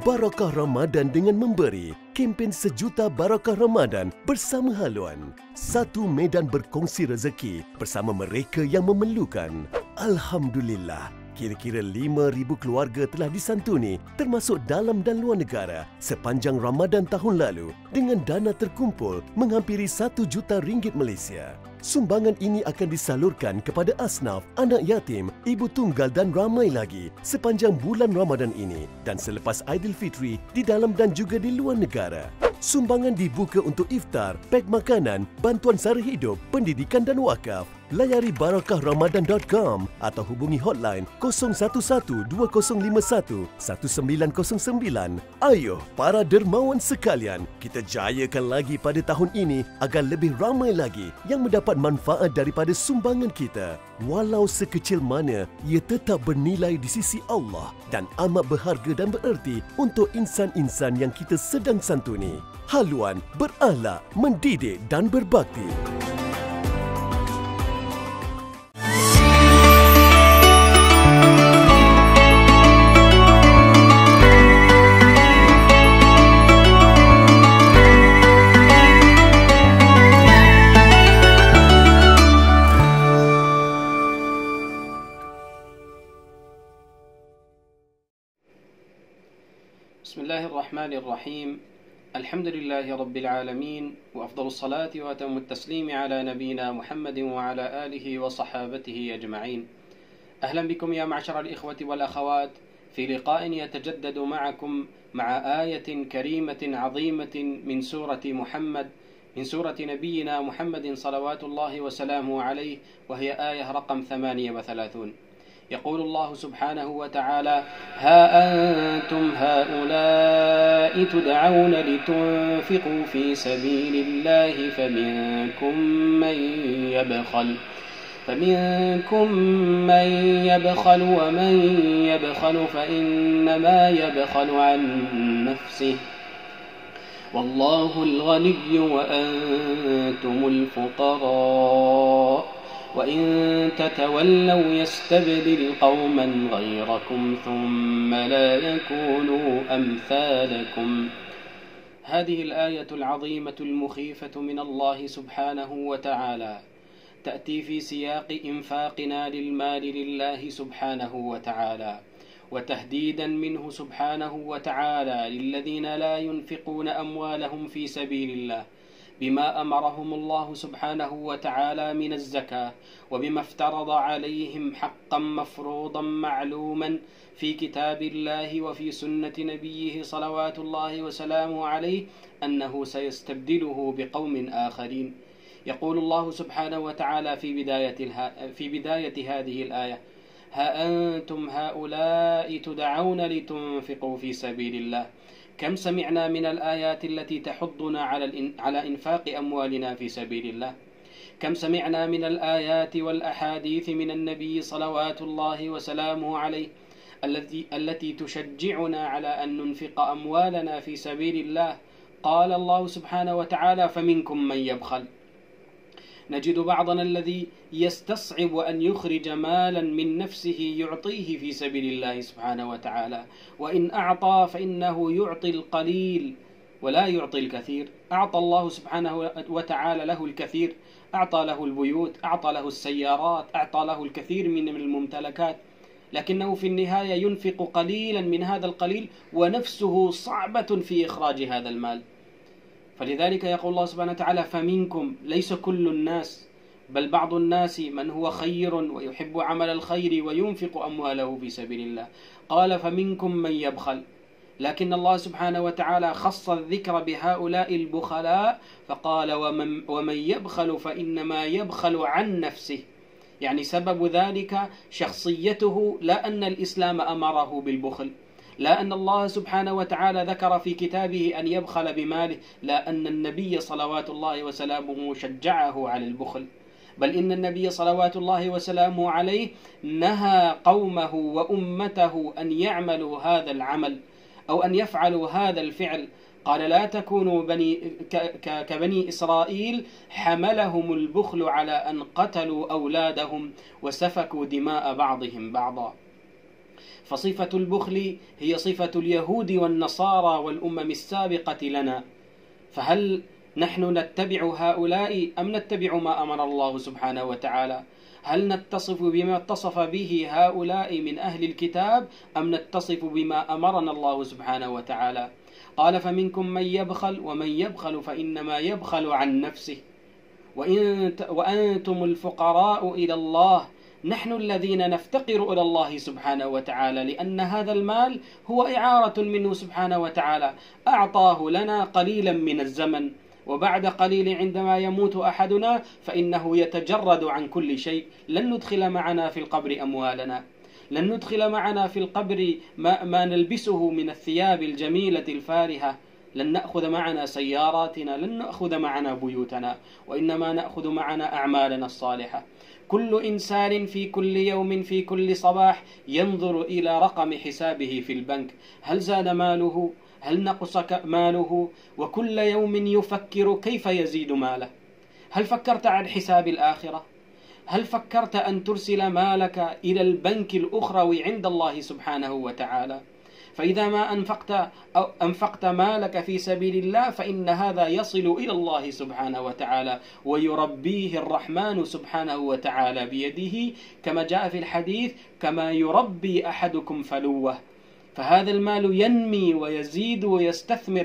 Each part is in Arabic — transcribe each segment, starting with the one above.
Barakah Ramadan dengan memberi. Kempen sejuta Barakah Ramadan bersama Haluan. Satu medan berkongsi rezeki bersama mereka yang memerlukan. Alhamdulillah, kira-kira 5,000 keluarga telah disantuni termasuk dalam dan luar negara sepanjang Ramadan tahun lalu dengan dana terkumpul menghampiri 1 juta ringgit Malaysia. Sumbangan ini akan disalurkan kepada asnaf, anak yatim, ibu tunggal dan ramai lagi sepanjang bulan Ramadan ini dan selepas Aidilfitri di dalam dan juga di luar negara. Sumbangan dibuka untuk iftar, pek makanan, bantuan sara hidup, pendidikan dan wakaf. Layari barakahramadan.com atau hubungi hotline 011-2051-1909. Ayuh para dermawan sekalian, kita jayakan lagi pada tahun ini agar lebih ramai lagi yang mendapat manfaat daripada sumbangan kita. Walau sekecil mana, ia tetap bernilai di sisi Allah dan amat berharga dan bererti untuk insan-insan yang kita sedang santuni. Haluan berakhlak, mendidik dan berbakti. بسم الله الرحمن الرحيم. الحمد لله رب العالمين، وأفضل الصلاة وأتم التسليم على نبينا محمد وعلى آله وصحابته أجمعين. أهلا بكم يا معشر الإخوة والأخوات في لقاء يتجدد معكم مع آية كريمة عظيمة من سورة محمد، من سورة نبينا محمد صلوات الله وسلامه عليه، وهي آية رقم 38. يقول الله سبحانه وتعالى: ها أنتم هؤلاء تدعون لتنفقوا في سبيل الله فمنكم من يبخل ومن يبخل فإنما يبخل عن نفسه والله الغني وأنتم الفقراء وإن تتولوا يستبدل قوما غيركم ثم لا يكونوا أمثالكم. هذه الآية العظيمة المخيفة من الله سبحانه وتعالى تأتي في سياق إنفاقنا للمال لله سبحانه وتعالى، وتهديدا منه سبحانه وتعالى للذين لا ينفقون أموالهم في سبيل الله بما أمرهم الله سبحانه وتعالى من الزكاة، وبما افترض عليهم حقا مفروضا معلوما في كتاب الله وفي سنة نبيه صلوات الله وسلامه عليه أنه سيستبدله بقوم آخرين. يقول الله سبحانه وتعالى في بداية هذه الآية: ها أنتم هؤلاء تدعون لتنفقوا في سبيل الله. كم سمعنا من الآيات التي تحضنا على إنفاق أموالنا في سبيل الله. كم سمعنا من الآيات والأحاديث من النبي صلوات الله وسلامه عليه التي تشجعنا على أن ننفق أموالنا في سبيل الله. قال الله سبحانه وتعالى: فمنكم من يبخل. نجد بعضنا الذي يستصعب أن يخرج مالا من نفسه يعطيه في سبيل الله سبحانه وتعالى، وإن أعطى فإنه يعطي القليل ولا يعطي الكثير. أعطى الله سبحانه وتعالى له الكثير، أعطى له البيوت، أعطى له السيارات، أعطى له الكثير من الممتلكات، لكنه في النهاية ينفق قليلا من هذا القليل ونفسه صعبة في إخراج هذا المال. فلذلك يقول الله سبحانه وتعالى: فمنكم، ليس كل الناس، بل بعض الناس من هو خير ويحب عمل الخير وينفق أمواله في سبيل الله. قال: فمنكم من يبخل. لكن الله سبحانه وتعالى خص الذكر بهؤلاء البخلاء فقال: ومن يبخل فإنما يبخل عن نفسه، يعني سبب ذلك شخصيته، لا أن الإسلام أمره بالبخل، لا أن الله سبحانه وتعالى ذكر في كتابه أن يبخل بماله، لا أن النبي صلوات الله وسلامه شجعه على البخل، بل إن النبي صلوات الله وسلامه عليه نهى قومه وأمته أن يعملوا هذا العمل أو أن يفعلوا هذا الفعل. قال: لا تكونوا كبني إسرائيل حملهم البخل على أن قتلوا أولادهم وسفكوا دماء بعضهم بعضا. فصفة البخل هي صفة اليهود والنصارى والأمم السابقة لنا، فهل نحن نتبع هؤلاء أم نتبع ما أمر الله سبحانه وتعالى؟ هل نتصف بما اتصف به هؤلاء من أهل الكتاب أم نتصف بما أمرنا الله سبحانه وتعالى؟ قال: فمنكم من يبخل، ومن يبخل فإنما يبخل عن نفسه وأنتم الفقراء إلى الله. نحن الذين نفتقر إلى الله سبحانه وتعالى، لأن هذا المال هو إعارة منه سبحانه وتعالى، أعطاه لنا قليلا من الزمن، وبعد قليل عندما يموت أحدنا فإنه يتجرد عن كل شيء. لن ندخل معنا في القبر أموالنا، لن ندخل معنا في القبر ما نلبسه من الثياب الجميلة الفارهة، لن نأخذ معنا سياراتنا، لن نأخذ معنا بيوتنا، وإنما نأخذ معنا أعمالنا الصالحة. كل إنسان في كل يوم في كل صباح ينظر إلى رقم حسابه في البنك، هل زاد ماله؟ هل نقص ماله؟ وكل يوم يفكر كيف يزيد ماله. هل فكرت عن حساب الآخرة؟ هل فكرت أن ترسل مالك إلى البنك الأخروي عند الله سبحانه وتعالى؟ فإذا ما أنفقت مالك في سبيل الله فإن هذا يصل إلى الله سبحانه وتعالى، ويربيه الرحمن سبحانه وتعالى بيده، كما جاء في الحديث: كما يربي أحدكم فلوه. فهذا المال ينمي ويزيد ويستثمر.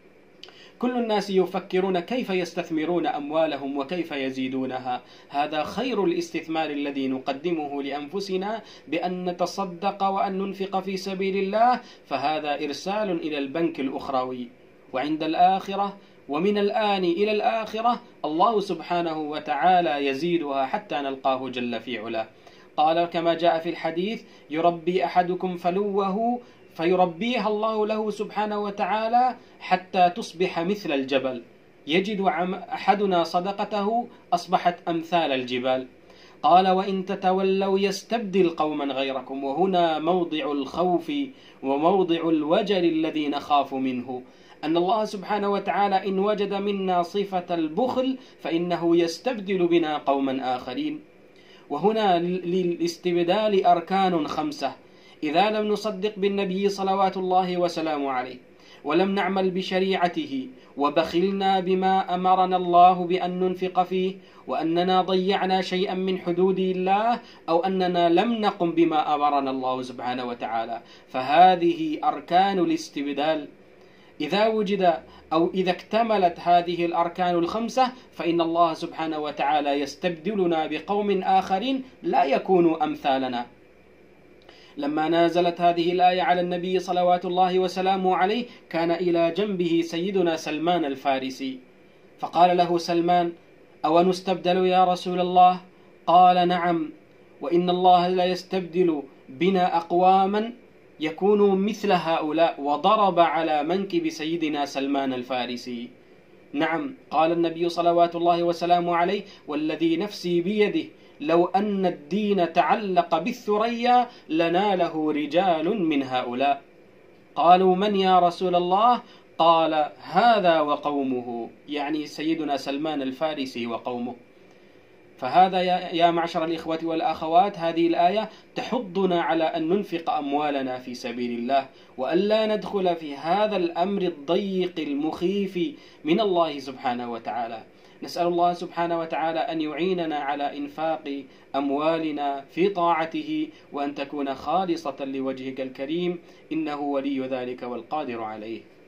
كل الناس يفكرون كيف يستثمرون أموالهم وكيف يزيدونها. هذا خير الاستثمار الذي نقدمه لأنفسنا، بأن نتصدق وأن ننفق في سبيل الله، فهذا إرسال إلى البنك الأخروي. وعند الآخرة ومن الآن إلى الآخرة الله سبحانه وتعالى يزيدها حتى نلقاه جل في علاه. قال كما جاء في الحديث: يربي أحدكم فلوه فيربيها الله له سبحانه وتعالى حتى تصبح مثل الجبل، يجد أحدنا صدقته أصبحت أمثال الجبال. قال: وإن تتولوا يستبدل قوما غيركم. وهنا موضع الخوف وموضع الوجل الذي نخاف منه، أن الله سبحانه وتعالى إن وجد منا صفة البخل فإنه يستبدل بنا قوما آخرين. وهنا للاستبدال أركان 5. إذا لم نصدق بالنبي صلوات الله وسلامه عليه، ولم نعمل بشريعته، وبخلنا بما أمرنا الله بأن ننفق فيه، وأننا ضيعنا شيئا من حدود الله، أو أننا لم نقم بما أمرنا الله سبحانه وتعالى، فهذه أركان الاستبدال. إذا وجد أو إذا اكتملت هذه الأركان 5 فإن الله سبحانه وتعالى يستبدلنا بقوم آخرين لا يكونوا أمثالنا. لما نازلت هذه الآية على النبي صلوات الله وسلامه عليه، كان إلى جنبه سيدنا سلمان الفارسي، فقال له سلمان: أو نستبدل يا رسول الله؟ قال: نعم، وإن الله لا يستبدل بنا أقواما يكونوا مثل هؤلاء، وضرب على منكب سيدنا سلمان الفارسي. نعم، قال النبي صلوات الله وسلامه عليه: والذي نفسي بيده لو أن الدين تعلق بالثريا لناله رجال من هؤلاء. قالوا: من يا رسول الله؟ قال: هذا وقومه، يعني سيدنا سلمان الفارسي وقومه. فهذا يا معشر الإخوة والأخوات، هذه الآية تحضنا على أن ننفق أموالنا في سبيل الله، وألا ندخل في هذا الأمر الضيق المخيف من الله سبحانه وتعالى. نسأل الله سبحانه وتعالى أن يعيننا على إنفاق أموالنا في طاعته، وأن تكون خالصة لوجهك الكريم، إنه ولي ذلك والقادر عليه.